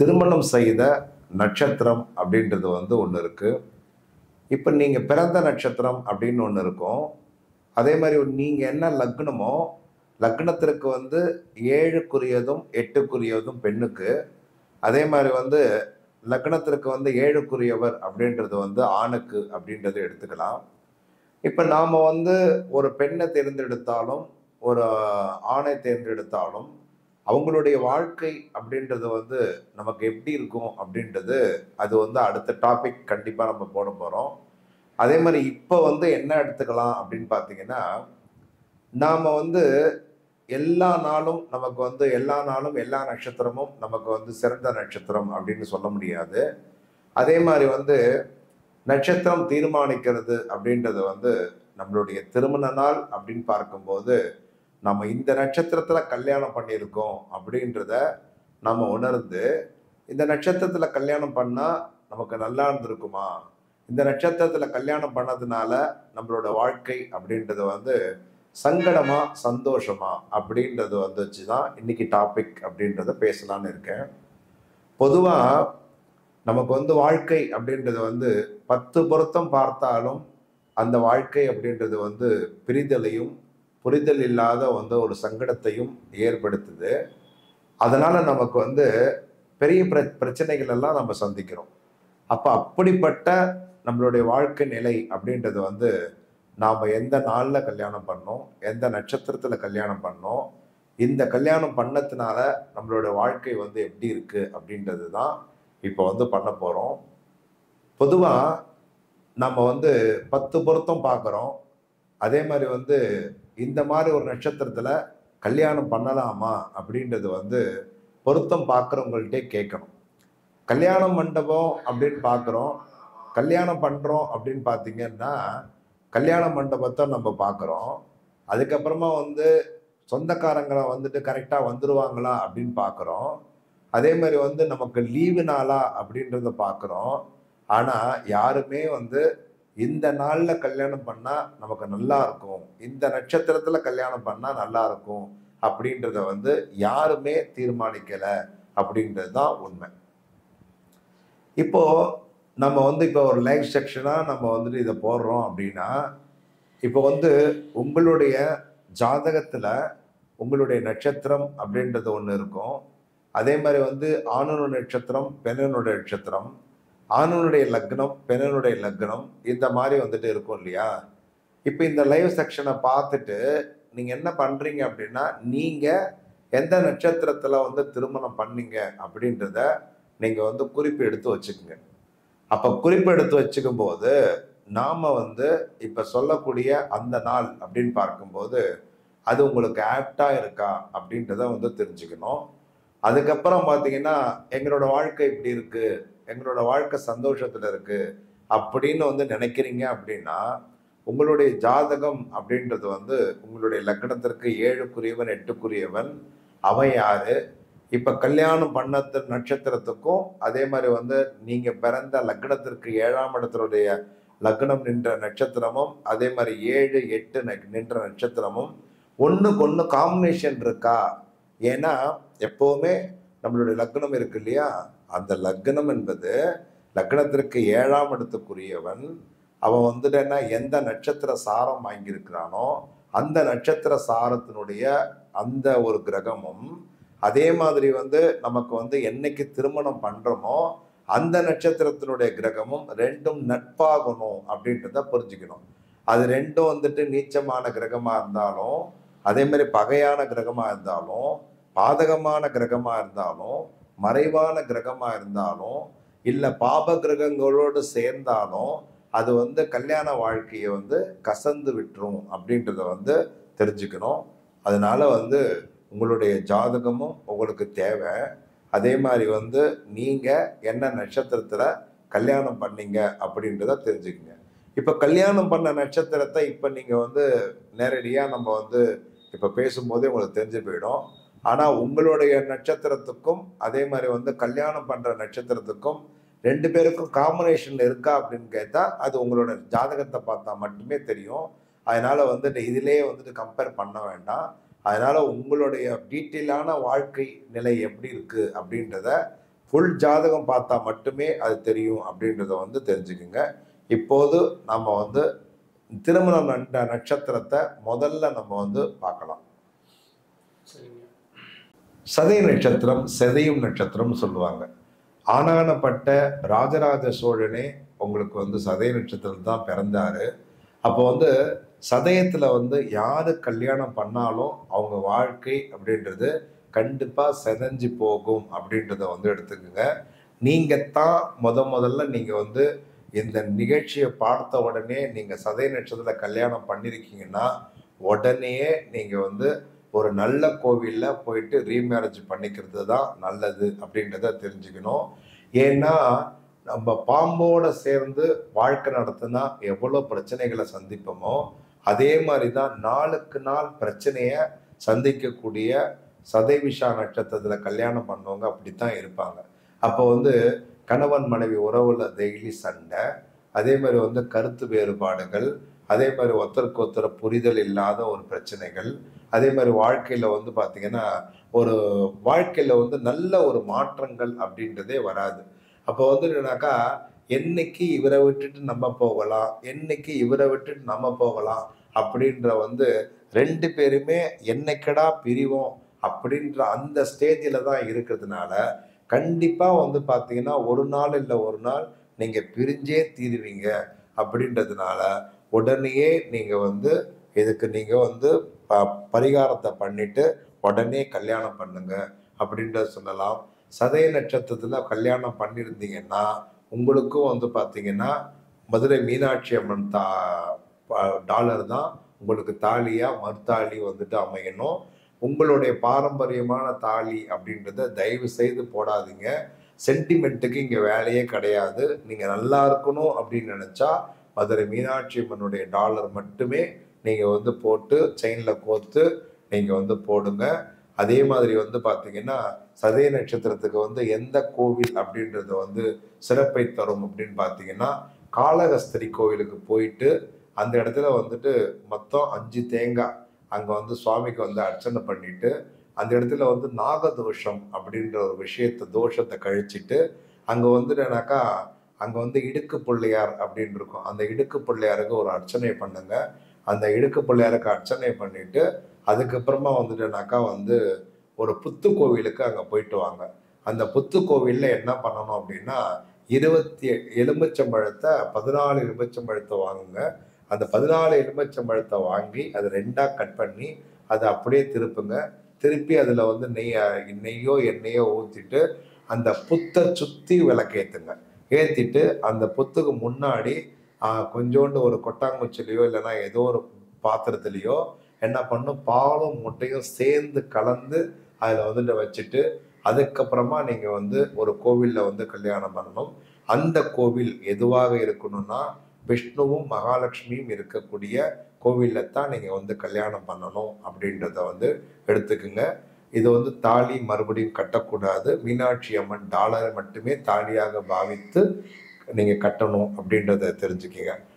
திருமணம் செய்த நட்சத்திரம் அப்படின்றது ஒன்று இருக்குது. இப்போ நீங்கள் பிறந்த நட்சத்திரம் அப்படின்னு ஒன்று இருக்கும். அதே மாதிரி நீங்கள் என்ன லக்னமோ, லக்னத்திற்கு 7க்குரியதும் 8க்குரியதும் பெண்ணுக்கு. அதே மாதிரி லக்னத்திற்கு 7க்குரியவர் அப்படின்றது ஆணுக்கு அப்படின்றத எடுத்துக்கலாம். இப்போ நாம் ஒரு பெண்ணை தேர்ந்தெடுத்தாலும் ஒரு ஆணை தேர்ந்தெடுத்தாலும் அவங்களுடைய வாழ்க்கை அப்படின்றது நமக்கு எப்படி இருக்கும் அப்படின்றது அது அடுத்த டாபிக் கண்டிப்பாக நம்ம போட போகிறோம். அதே மாதிரி இப்போ என்ன எடுத்துக்கலாம் அப்படின்னு பார்த்தீங்கன்னா, நாம் எல்லா நாளும் நமக்கு எல்லா நாளும் எல்லா நட்சத்திரமும் நமக்கு சிறந்த நட்சத்திரம் அப்படின்னு சொல்ல முடியாது. அதே மாதிரி நட்சத்திரம் தீர்மானிக்கிறது அப்படின்றது நம்மளுடைய திருமண நாள் அப்படின்னு பார்க்கும்போது நம்ம இந்த நட்சத்திரத்தில் கல்யாணம் பண்ணியிருக்கோம் அப்படின்றத நம்ம உணர்ந்து, இந்த நட்சத்திரத்தில் கல்யாணம் பண்ணால் நமக்கு நல்லா இருந்திருக்குமா, இந்த நட்சத்திரத்தில் கல்யாணம் பண்ணதுனால நம்மளோட வாழ்க்கை அப்படின்றது சங்கடமா சந்தோஷமா அப்படின்றது வச்சு தான் இன்னைக்கு டாபிக் அப்படின்றத பேசலான்னு இருக்கேன். பொதுவாக நமக்கு வாழ்க்கை அப்படின்றது 10 பொருத்தம் பார்த்தாலும் அந்த வாழ்க்கை அப்படின்றது பிரிதலையும் புரிதல் இல்லாத ஒரு சங்கடத்தையும் ஏற்படுத்துது. அதனால நமக்கு பெரிய பிரச்சனைகள் எல்லாம் நம்ம சந்திக்கிறோம். அப்போ அப்படிப்பட்ட நம்மளுடைய வாழ்க்கை நிலை அப்படின்றது நாம் எந்த நாளில் கல்யாணம் பண்ணோம், எந்த நட்சத்திரத்தில் கல்யாணம் பண்ணோம், இந்த கல்யாணம் பண்ணதுனால நம்மளோட வாழ்க்கை எப்படி இருக்குது அப்படின்றது தான் இப்போ பண்ண போகிறோம். பொதுவாக நம்ம 10 பொருத்தம் பார்க்குறோம். அதே மாதிரி இந்த மாதிரி ஒரு நட்சத்திரத்தில் கல்யாணம் பண்ணலாமா அப்படின்றது பொருத்தம் பார்க்குறவங்கள்ட்டே கேட்கணும். கல்யாண மண்டபம் அப்படின்னு பார்க்குறோம், கல்யாணம் பண்ணுறோம் அப்படின்னு பார்த்தீங்கன்னா கல்யாண மண்டபத்தை நம்ம பார்க்குறோம். அதுக்கப்புறமா சொந்தக்காரங்களை கரெக்டாக வந்துடுவாங்களா அப்படின்னு பார்க்குறோம். அதே மாதிரி நமக்கு லீவு நாளா அப்படின்றத பார்க்குறோம். ஆனால் யாருமே இந்த நாளில் கல்யாணம் பண்ணால் நமக்கு நல்லா இருக்கும், இந்த நட்சத்திரத்தில் கல்யாணம் பண்ணால் நல்லா இருக்கும் அப்படின்றத யாருமே தீர்மானிக்கலை அப்படின்றது தான் உண்மை. இப்போ நம்ம இப்போ ஒரு லைவ் செக்ஷனாக நம்ம இதை போடுறோம் அப்படின்னா, இப்போ உங்களுடைய ஜாதகத்தில் உங்களுடைய நட்சத்திரம் அப்படின்றது ஒன்று இருக்கும். அதே மாதிரி ஆணுடைய நட்சத்திரம், பெண்ணுடைய நட்சத்திரம், ஆணுடைய லக்னம், பெண்ணுடைய லக்னம், இந்த மாதிரி இருக்கும் இல்லையா. இப்போ இந்த லைவ் செக்ஷனை பார்த்துட்டு நீங்கள் என்ன பண்ணுறீங்க அப்படின்னா, நீங்கள் எந்த நட்சத்திரத்தில் திருமணம் பண்ணீங்க அப்படின்றத நீங்கள் குறிப்பு எடுத்து வச்சுக்கோங்க. அப்போ குறிப்பு எடுத்து வச்சுக்கும் போது நாம் இப்போ சொல்லக்கூடிய அந்த நாள் அப்படின்னு பார்க்கும்போது அது உங்களுக்கு ஆப்டாக இருக்கா அப்படின்றத தெரிஞ்சுக்கணும். அதுக்கப்புறம் பார்த்தீங்கன்னா, எங்களோட வாழ்க்கை இப்படி இருக்குது, எங்களோட வாழ்க்கை சந்தோஷத்தில் இருக்குது அப்படின்னு நினைக்கிறீங்க அப்படின்னா, உங்களுடைய ஜாதகம் அப்படின்றது உங்களுடைய லக்னத்திற்கு 7க்குரியவன் 8க்குரியவன் அவன் யாரு, இப்போ கல்யாணம் பண்ண நட்சத்திரத்துக்கும் அதே மாதிரி நீங்கள் பிறந்த லக்னத்திற்கு 7ஆம் இடத்தினுடைய லக்னம் நின்ற நட்சத்திரமும் அதே மாதிரி 7, 8 நின்ற நட்சத்திரமும் ஒன்றுக்கு ஒன்று காம்பினேஷன் இருக்கா. ஏன்னா எப்போவுமே நம்மளுடைய லக்னம் இருக்கு இல்லையா, அந்த லக்னம் என்பது லக்னத்திற்கு 7ஆம் இடத்துக்குரியவன் அவன் என்ன எந்த நட்சத்திர சாரம் வாங்கியிருக்கிறானோ அந்த நட்சத்திர சாரத்தினுடைய அந்த ஒரு கிரகமும், அதே மாதிரி நமக்கு என்னைக்கு திருமணம் பண்ணுறோமோ அந்த நட்சத்திரத்தினுடைய கிரகமும் ரெண்டும் நட்பாகணும் அப்படின்றத புரிஞ்சுக்கணும். அது ரெண்டும் நீச்சமான கிரகமாக இருந்தாலும், அதே மாதிரி பகையான கிரகமாக இருந்தாலும், பாதகமான கிரகமாக இருந்தாலும், மறைவான கிரகமாக இருந்தாலும், இல்லை பாப கிரகங்களோடு சேர்ந்தாலும் அது கல்யாண வாழ்க்கையை கசந்து விட்டுரும் அப்படின்றத தெரிஞ்சுக்கணும். அதனால உங்களுடைய ஜாதகமும் உங்களுக்கு தேவை. அதே மாதிரி நீங்கள் என்ன நட்சத்திரத்தில் கல்யாணம் பண்ணீங்க அப்படின்றத தெரிஞ்சுக்கங்க. இப்போ கல்யாணம் பண்ண நட்சத்திரத்தை இப்போ நீங்கள் நேரடியாக நம்ம இப்போ பேசும்போதே உங்களுக்கு தெரிஞ்சு போயிடும். ஆனால் உங்களுடைய நட்சத்திரத்துக்கும் அதே மாதிரி கல்யாணம் பண்ணுற நட்சத்திரத்துக்கும் 2 பேருக்கும் காம்பினேஷன் இருக்கா அப்படின்னு கேட்டால் அது உங்களோட ஜாதகத்தை பார்த்தா மட்டுமே தெரியும். அதனால் இதிலே கம்பேர் பண்ண வேண்டாம். அதனால் உங்களுடைய டீட்டெயிலான வாழ்க்கை நிலை எப்படி இருக்குது அப்படின்றத ஃபுல் ஜாதகம் பார்த்தா மட்டுமே அது தெரியும் அப்படின்றத வந்து தெரிஞ்சுக்குங்க. இப்போது நம்ம வந்து திருமணம் நட்சத்திரத்தை முதல்ல நம்ம வந்து பார்க்கலாம். சதய நட்சத்திரம் செதையும் நட்சத்திரம் சொல்லுவாங்க. ஆனானப்பட்ட ராஜராஜ சோழனே உங்களுக்கு வந்து சதய நட்சத்திரம் தான் பிறந்தாரு. அப்போ வந்து சதயத்துல வந்து யாரு கல்யாணம் பண்ணாலும் அவங்க வாழ்க்கை அப்படின்றது கண்டிப்பா செதஞ்சு போகும் அப்படின்றத வந்து எடுத்துக்கோங்க. நீங்க தான் முதல்ல நீங்க வந்து இந்த நிகழ்ச்சியை பார்த்த உடனே நீங்க சதய நட்சத்திரத்துல கல்யாணம் பண்ணிருக்கீங்கன்னா உடனே நீங்க வந்து ஒரு நல்ல கோவில்ல போயிட்டு ரீமேரேஜ் பண்ணிக்கிறது தான் நல்லது அப்படின்றத தெரிஞ்சுக்கணும். ஏன்னா நம்ம பாம்போட சேர்ந்து வாழ்க்கை நடத்தினா எவ்வளோ பிரச்சனைகளை சந்திப்போமோ அதே மாதிரி தான் நாளுக்கு நாள் பிரச்சனைய சந்திக்கக்கூடிய சதவிஷா நட்சத்திரத்துல கல்யாணம் பண்ணவங்க அப்படித்தான் இருப்பாங்க. அப்போ வந்து கணவன் மனைவி உறவுல டெய்லி சண்டை, அதே மாதிரி வந்து கருத்து வேறுபாடுகள், அதே மாதிரி ஒருத்தருக்கு ஒருத்தர் புரிதல் இல்லாத ஒரு பிரச்சனைகள், அதே மாதிரி வாழ்க்கையில வந்து பாத்தீங்கன்னா ஒரு வாழ்க்கையில வந்து நல்ல ஒரு மாற்றங்கள் அப்படின்றதே வராது. அப்போ வந்து என்னன்னாக்கா என்னைக்கு இவரை விட்டுட்டு நம்ம போகலாம், என்னைக்கு இவரை விட்டுட்டு நம்ம போகலாம் அப்படின்ற வந்து ரெண்டு பேருமே என்னைக்கடா பிரிவோம் அப்படின்ற அந்த ஸ்டேஜில் தான் இருக்கிறதுனால கண்டிப்பா வந்து பாத்தீங்கன்னா ஒரு நாள் இல்லை ஒரு நாள் நீங்க பிரிஞ்சே தீருவீங்க. அப்படின்றதுனால உடனேயே நீங்க வந்து இதுக்கு நீங்க வந்து பரிகாரத்தை பண்ணிட்டு உடனே கல்யாணம் பண்ணுங்க அப்படின்றத சொல்லலாம். சதய நட்சத்திரத்துல கல்யாணம் பண்ணியிருந்தீங்கன்னா உங்களுக்கும் வந்து பாத்தீங்கன்னா மதுரை மீனாட்சி அம்மன் டாலர் தான் உங்களுக்கு தாலியா மறுத்தாலி வந்துட்டு அமையணும். உங்களுடைய பாரம்பரியமான தாலி அப்படின்றத தயவு செய்து போடாதீங்க. சென்டிமெண்ட்டுக்கு இங்க வேலையே கிடையாது. நீங்க நல்லா இருக்கணும் அப்படின்னு நினைச்சா மதுரை மீனாட்சி அம்மனுடைய டாலர் மட்டுமே நீங்க வந்து போட்டு செயின்ல கோர்த்து நீங்க வந்து போடுங்க. அதே மாதிரி வந்து பாத்தீங்கன்னா சதய நட்சத்திரத்துக்கு வந்து எந்த கோவில் அப்படின்றது வந்து சிறப்பை தரும் அப்படின்னு பாத்தீங்கன்னா காளகஸ்திரி கோவிலுக்கு போயிட்டு அந்த இடத்துல வந்துட்டு மொத்தம் 5 தேங்காய் அங்க வந்து சுவாமிக்கு வந்து அர்ச்சனை பண்ணிட்டு அந்த இடத்துல வந்து நாகதோஷம் அப்படின்ற ஒரு விஷயத்த தோஷத்தை கழிச்சிட்டு அங்க வந்துட்டுனாக்கா அங்க வந்து இடுக்கு பிள்ளையார் அப்படின்னு இருக்கும். அந்த இடுக்கு பிள்ளையாருக்கு ஒரு அர்ச்சனை பண்ணுங்க. அந்த இடுக்கு பிள்ளையாருக்கு அர்ச்சனை பண்ணிட்டு அதுக்கப்புறமா வந்துட்டுனாக்கா வந்து ஒரு புத்து கோவிலுக்கு அங்க போயிட்டு வாங்க. அந்த புத்து கோவில்ல என்ன பண்ணணும் அப்படின்னா 20 எலுமிச்சம்பழத்தை 14 எலுமிச்சம்பழத்தை வாங்குங்க. அந்த 14 எலுமிச்சம்பழத்தை வாங்கி அதை 2ஆ கட் பண்ணி அதை அப்படியே திருப்புங்க. திருப்பி அதில் வந்து நெய்யோ எண்ணெயோ ஊற்றிட்டு அந்த புத்தை சுற்றி விளக்கேற்றுங்க. ஏற்றிட்டு அந்த புத்துக்கு முன்னாடி கொஞ்சோண்டு ஒரு கொட்டாங்குச்சிலையோ இல்லைன்னா ஏதோ ஒரு பாத்திரத்துலேயோ என்ன பண்ணும் பாலும் முட்டையும் சேர்ந்து கலந்து அதில் வந்துட்டு வச்சுட்டு அதுக்கப்புறமா நீங்கள் வந்து ஒரு கோவிலில் வந்து கல்யாணம் பண்ணணும். அந்த கோவில் எதுவாக இருக்கணும்னா விஷ்ணுவும் மகாலட்சுமியும் இருக்கக்கூடிய கோவிலில் தான் நீங்கள் வந்து கல்யாணம் பண்ணணும் அப்படின்றத வந்து எடுத்துக்குங்க. இது வந்து தாலி மறுபடியும் கட்டக்கூடாது. மீனாட்சி அம்மன் டாலரை மட்டுமே தாலியாக பாவித்து நீங்கள் கட்டணும் அப்படின்றத தெரிஞ்சுக்கிங்க.